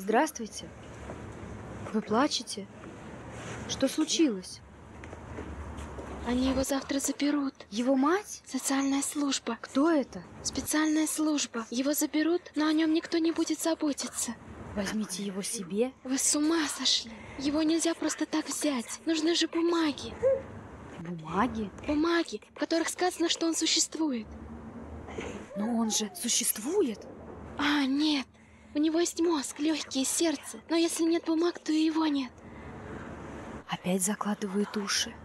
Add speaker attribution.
Speaker 1: Здравствуйте. Вы плачете? Что случилось?
Speaker 2: Они его завтра заберут.
Speaker 1: Его мать?
Speaker 2: Социальная служба.
Speaker 1: Кто это?
Speaker 2: Специальная служба. Его заберут, но о нем никто не будет заботиться.
Speaker 1: Возьмите его себе.
Speaker 2: Вы с ума сошли. Его нельзя просто так взять. Нужны же бумаги.
Speaker 1: Бумаги?
Speaker 2: Бумаги, в которых сказано, что он существует.
Speaker 1: Но он же существует.
Speaker 2: А, нет. У него есть мозг, легкие, сердце. Но если нет бумаг, то и его нет.
Speaker 1: Опять закладывают уши.